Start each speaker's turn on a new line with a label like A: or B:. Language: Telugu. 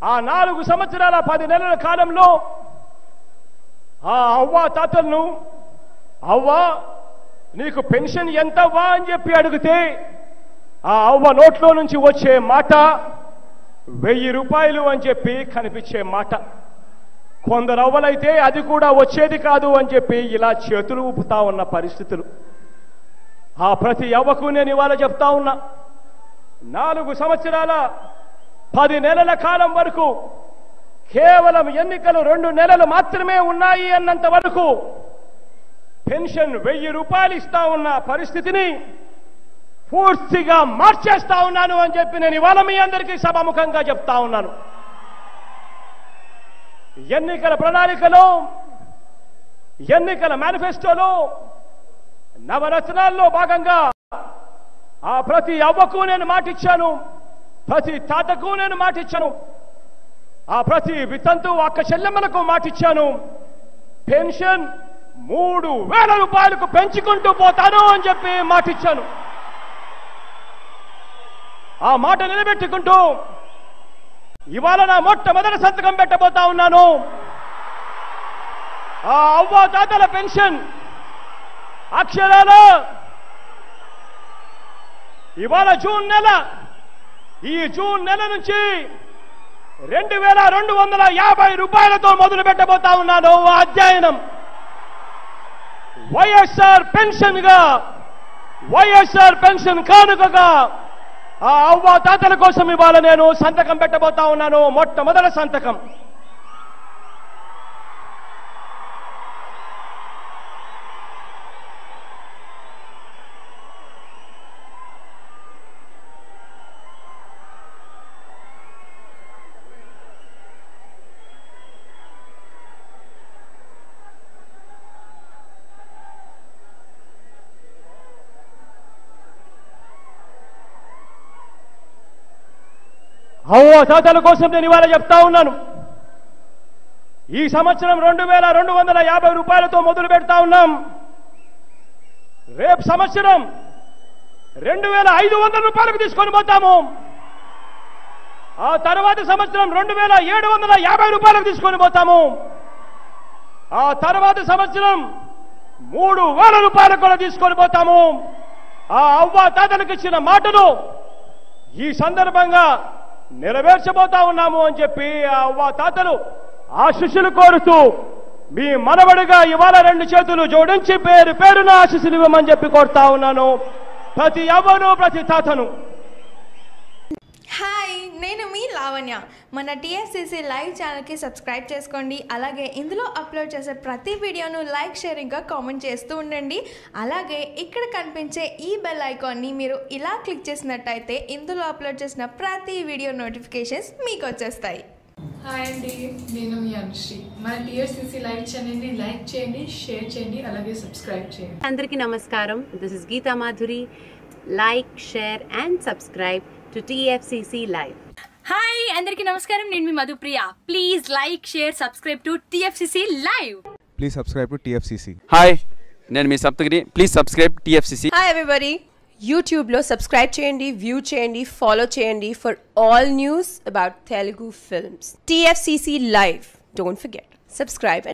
A: ఆ 4 సంవత్సరాల 10 నెలల కాలంలో ఆ అవ్వ తాతలను అవ్వ నీకు పెన్షన్ ఎంతవ్వా అని చెప్పి అడిగితే ఆ అవ్వ నోట్లో నుంచి వచ్చే మాట 1000 రూపాయలు అని చెప్పి కనిపించే మాట. కొందరు అవ్వలైతే అది కూడా వచ్చేది కాదు అని చెప్పి ఇలా చేతులు ఊపుతా ఉన్న పరిస్థితులు. ఆ ప్రతి అవ్వకు నేను ఇవాళ చెప్తా ఉన్నా, 4 సంవత్సరాల 10 నెలల కాలం వరకు కేవలం ఎన్నికలు 2 నెలలు మాత్రమే ఉన్నాయి అన్నంత వరకు పెన్షన్ 1000 రూపాయలు ఇస్తా ఉన్న పరిస్థితిని పూర్తిగా మార్చేస్తా ఉన్నాను అని చెప్పి నేను ఇవాళ మీ అందరికీ సభాముఖంగా చెప్తా ఉన్నాను. ఎన్నికల ప్రణాళికలో, ఎన్నికల మేనిఫెస్టోలో, నవరత్నాల్లో భాగంగా ఆ ప్రతి అవ్వకు నేను మాటిచ్చాను, ప్రతి తాతకు నేను మాటిచ్చాను, ఆ ప్రతి వితంతు అక్క చెల్లెమ్మలకు మాటిచ్చాను, పెన్షన్ 3000 రూపాయలకు పెంచుకుంటూ పోతాను అని చెప్పి మాటిచ్చాను. ఆ మాట నిలబెట్టుకుంటూ ఇవాళ నా మొట్టమొదటి సంతకం పెట్టబోతా ఉన్నాను. ఆ అవ్వ తాతల పెన్షన్ అక్షరాల ఇవాళ ఈ జూన్ నెల నుంచి 2250 రూపాయలతో మొదలు పెట్టబోతా ఉన్నాను. ఆ అధ్యయనం వైఎస్ఆర్ పెన్షన్ కానుకగా ఆ అవ్వ తాతల కోసం ఇవాళ నేను సంతకం పెట్టబోతా ఉన్నాను. మొట్టమొదటి సంతకం. అవ్వ తాతల కోసం నేను ఇవాళ చెప్తా ఉన్నాను. ఈ సంవత్సరం 2250 రూపాయలతో మొదలు పెడతా ఉన్నాం. రేపు సంవత్సరం 2500 రూపాయలకు తీసుకొని పోతాము. ఆ తర్వాత సంవత్సరం 2750 రూపాయలకు తీసుకొని పోతాము. ఆ తర్వాత సంవత్సరం 3000 రూపాయలకు కూడా తీసుకొని పోతాము. ఆ అవ్వ తాతలకు ఇచ్చిన మాటను ఈ సందర్భంగా నెరవేర్చబోతా ఉన్నాము అని చెప్పి ఆ అవ్వ తాతలు ఆశీస్సులు కోరుతూ మీ మనవడిగా ఇవాళ 2 చేతులు జోడించి పేరు పేరున ఆశీస్సులు ఇవ్వమని చెప్పి కోరుతా ఉన్నాను ప్రతి అవ్వను, ప్రతి తాతను.
B: హాయ్, నేను మీ లావణ్య. మన టీఎఫ్సీసీ లైవ్ ఛానల్కి సబ్స్క్రైబ్ చేసుకోండి. అలాగే ఇందులో అప్లోడ్ చేసే ప్రతి వీడియోను లైక్, షేర్ ఇంకా కామెంట్ చేస్తూ ఉండండి. అలాగే ఇక్కడ కనిపించే ఈ బెల్ ఐకాన్ని మీరు ఇలా క్లిక్ చేసినట్టయితే ఇందులో అప్లోడ్ చేసిన ప్రతి వీడియో నోటిఫికేషన్స్ మీకు వచ్చేస్తాయి.
C: హాయ్ అండి, నేను మీ అనుశ్రీ. మన టీఎఫ్సీసీ లైవ్ ఛానల్ని లైక్ చేయండి, షేర్ చేయండి, అలాగే సబ్స్క్రైబ్ చేయండి.
D: అందరికీ నమస్కారం. This is Geetha Madhuri. Like, share and subscribe to TFCC Live.
E: Hi, అందరికీ నమస్కారం. నేను మీ Madhupriya. Please like, share, subscribe to TFCC Live.
F: Please subscribe to TFCC.
G: Hi, నేను మీ Saptagiri. Please subscribe TFCC.
H: Hi everybody. YouTube లో సబ్స్క్రైబ్ చేయండి, వ్యూ చేయండి, ఫాలో చేయండి for all news about Telugu films. TFCC Live. Don't forget. Subscribe.